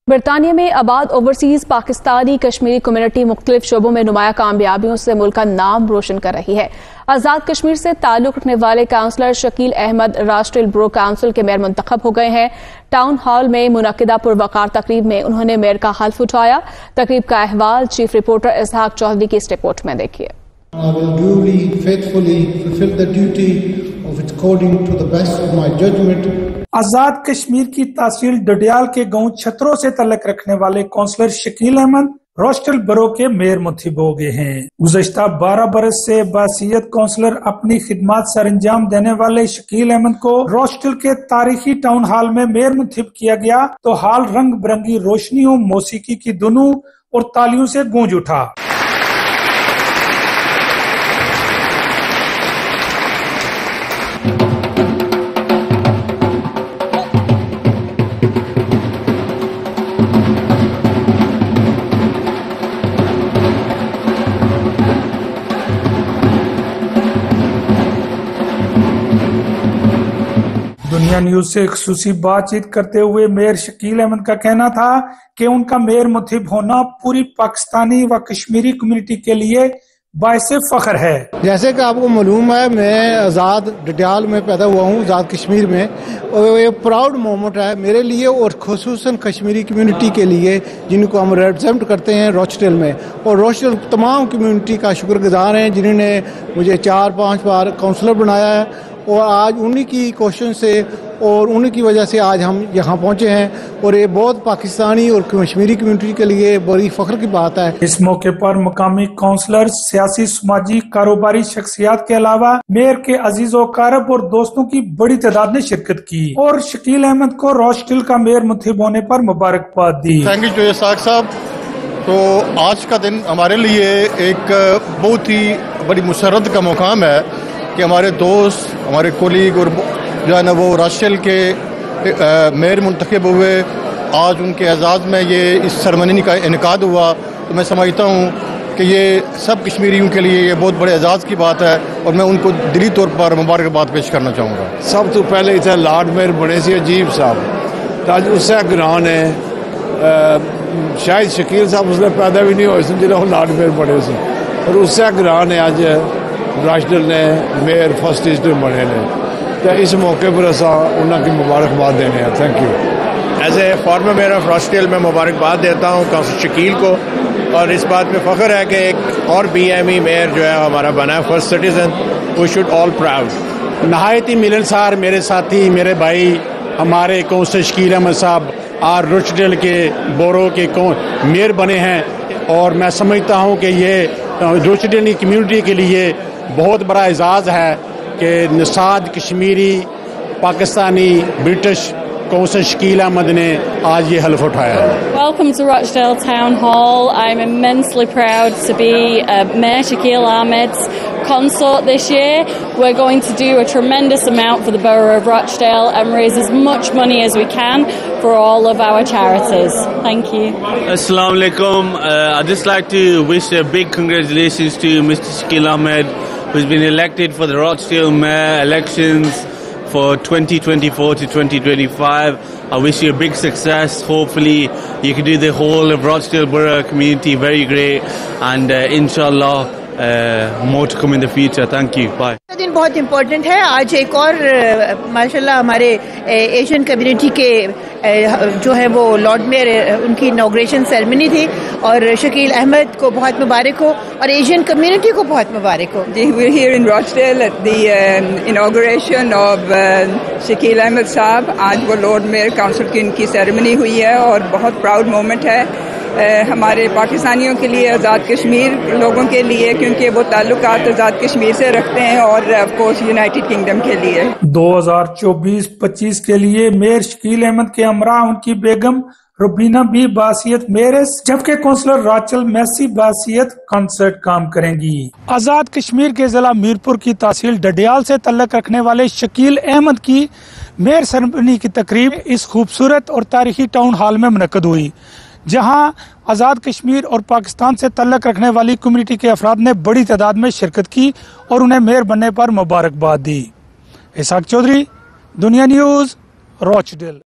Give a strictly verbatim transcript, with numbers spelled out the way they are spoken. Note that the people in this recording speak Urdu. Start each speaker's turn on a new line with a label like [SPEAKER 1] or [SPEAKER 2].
[SPEAKER 1] برطانیہ میں آباد اوورسیز پاکستانی کشمیری کمیونٹی مختلف شعبوں میں نمایاں کامیابیوں سے ملک کا نام روشن کر رہی ہے۔ آزاد کشمیر سے تعلق رکھنے والے کاؤنسلر شکیل احمد راشٹریل برو کونسل کے میئر منتخب ہو گئے ہیں۔ ٹاؤن ہال میں منعقدہ پروقار تقریب میں انہوں نے میئر کا حلف اٹھایا۔ تقریب کا احوال چیف رپورٹر اسحاق چودھری کی اس رپورٹ میں دیکھیے۔
[SPEAKER 2] I will duly, faithfully fulfill the duty of it according to the best of my judgment.
[SPEAKER 3] Azad Kashmir کی تحصیل ڈڈیال کے گاؤں چھتروں سے تعلق رکھنے والے کونسلر شکیل احمد راشٹریل برو کے میئر منتخب ہو گئے ہیں۔ گزشتہ بارہ برس سے باصیت کونسلر اپنی خدمات سر انجام دینے والے شکیل احمد کو راشٹریل کے تاریخی ٹاؤن ہال میں میئر منتخب کیا گیا تو ہال رنگ برنگی روشنیوں، موسیقی کی دھنوں اور تالیوں سے گونج اٹھا۔ دنیا نیوز سے خصوصی بات چیت کرتے ہوئے میئر شکیل احمد کا کہنا تھا کہ ان کا میئر منتخب ہونا پوری پاکستانی و کشمیری کمیونٹی کے لیے باعث فخر ہے۔
[SPEAKER 2] جیسے کہ آپ کو معلوم ہے، میں آزاد ڈڈیال میں پیدا ہوا ہوں، آزاد کشمیر میں، اور یہ پراؤڈ مومنٹ ہے میرے لیے اور خصوصاً کشمیری کمیونٹی کے لیے جن کو ہم ریپرزینٹ کرتے ہیں راشٹریل میں، اور راشٹریل تمام کمیونٹی کا شکر گزار ہیں جنہوں نے مجھے چار پانچ بار کونسلر بنایا ہے، اور آج انہی کی کوششوں سے اور انہی کی وجہ سے آج ہم یہاں پہنچے ہیں، اور یہ بہت پاکستانی اور کشمیری کمیونٹی کے لیے بڑی فخر کی بات ہے۔
[SPEAKER 3] اس موقع پر مقامی کونسلر، سیاسی، سماجی، کاروباری شخصیات کے علاوہ میئر کے عزیز و اقارب اور دوستوں کی بڑی تعداد نے شرکت کی اور شکیل احمد کو راشٹریل کا میئر منتخب ہونے پر مبارکباد دی۔
[SPEAKER 4] تھینک یو ٹو اسحاق صاحب۔ تو آج کا دن ہمارے لیے ایک بہت ہی بڑی مسرت کا مقام ہے کہ ہمارے دوست، ہمارے کولیگ اور جو ہے نا وہ راشٹریل کے میئر منتخب ہوئے۔ آج ان کے اعزاز میں یہ اس سرمنی کا انعقاد ہوا، تو میں سمجھتا ہوں کہ یہ سب کشمیریوں کے لیے یہ بہت بڑے اعزاز کی بات ہے، اور میں ان کو دلی طور پر مبارکباد پیش کرنا چاہوں گا۔
[SPEAKER 5] سب تو پہلے اتنے لارڈ میئر بنے سی عجیب صاحب، تاج اس سے گران ہے، شاید شکیل صاحب اس نے پیدا بھی نہیں ہوئے سن جنہوں لارڈ میئر بنے سی، اور اس سے گران ہے آج راشٹریل نے میئر فرسٹ اسٹر بنے نے، تو اس موقع پر ایسا انہوں کی مبارکباد دینے ہیں۔ Thank you.
[SPEAKER 6] As a former mayor of Rochdale میں مبارکباد دیتا ہوں کونسلر شکیل کو، اور اس بات میں فخر ہے کہ ایک اور بی ایم ای میئر جو ہے ہمارا بنا ہے first citizen, we should all proud.
[SPEAKER 7] نہایت ہی ملنسار میرے ساتھی، میرے بھائی، ہمارے کونسلر شکیل احمد صاحب آج راشٹریل کے بورو کے میئر بنے ہیں، اور میں سمجھتا ہوں کہ یہ راشٹریل کمیونٹی کے لیے بہت بڑا اعزاز ہے کہ نژاد کشمیری، پاکستانی، برٹش کونسلر شکیل احمد نے آج یہ حلف اٹھایا ہے۔
[SPEAKER 8] Welcome to Rochdale Town Hall. I'm immensely proud to be uh, Mayor Shakeel Ahmed's consort this year. We're going to do a tremendous amount for the borough of Rochdale and raise as much money as we can for all of our charities. Thank you.
[SPEAKER 9] Assalamu alaikum. Uh, I'd just like to wish a big congratulations to Mister Shakeel Ahmed, who's been elected for the Rochdale Mayor elections for twenty twenty-four to twenty twenty-five. I wish you a big success. Hopefully you can do the whole of Rochdale Borough community very great, and uh, inshallah uh, more to come in the future. Thank you. Bye.
[SPEAKER 10] دن بہت امپورٹنٹ ہے۔ آج ایک اور ماشاءاللہ ہمارے ایشین کمیونٹی کے جو ہے وہ لارڈ میئر ان کی انوگریشن سیرمنی تھی، اور شکیل احمد کو بہت مبارک ہو اور ایشین کمیونٹی کو بہت مبارک ہو۔
[SPEAKER 11] جی، we here in Rochdale at the inauguration of Shakeel Ahmed صاحب۔ آج وہ لارڈ میئر کونسل کی ان کی سیرمنی ہوئی ہے، اور بہت پراؤڈ مومنٹ ہے ہمارے پاکستانیوں کے لیے، آزاد کشمیر لوگوں کے لیے، کیونکہ وہ تعلقات آزاد کشمیر سے رکھتے ہیں، اور آف کورس یونائٹڈ کنگڈم کے لیے۔
[SPEAKER 3] دو ہزار چوبیس پچیس کے لیے میئر شکیل احمد کے ہمراہ ان کی بیگم روبینہ بھی باصیت میئرس، جبکہ کونسلر راچل میسی باصیت کنسرٹ کام کریں گی۔ آزاد کشمیر کے ضلع میرپور کی تحصیل ڈڈیال سے تعلق رکھنے والے شکیل احمد کی میئر سرمنی کی تقریب اس خوبصورت اور تاریخی ٹاؤن ہال میں منعقد ہوئی، جہاں آزاد کشمیر اور پاکستان سے تعلق رکھنے والی کمیونٹی کے افراد نے بڑی تعداد میں شرکت کی اور انہیں میئر بننے پر مبارکباد دی۔ اسحاق چودھری، دنیا نیوز، روچڈیل۔